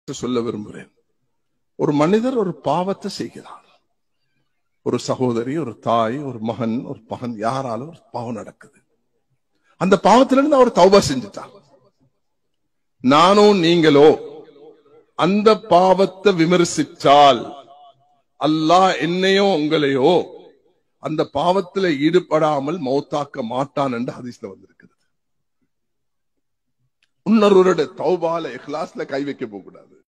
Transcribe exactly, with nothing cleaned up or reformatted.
சொல்ல விரும்புகிறேன். ஒரு மனிதர் ஒரு பாவத்தை செய்கிறார். ஒரு சகோதரி, ஒரு தாய், ஒரு மகன், ஒரு மகன், யாராலும் ஒரு பாவம் நடக்குது. அந்த பாவத்திலிருந்து அவர் தௌபா செஞ்சுட்டார். நானும் நீங்களோ அந்த பாவத்தை விமர்சித்தால் அல்லாஹ் என்னையோ உங்களையோ அந்த பாவத்தில் ஈடுபடாமல் மௌத்தாக்க மாட்டான் என்று ஹதீஸ்ல வந்திருக்கிறது. இன்னொருவருடைய தௌபால இஹ்லாஸ்ல கை வைக்க போகக்கூடாது.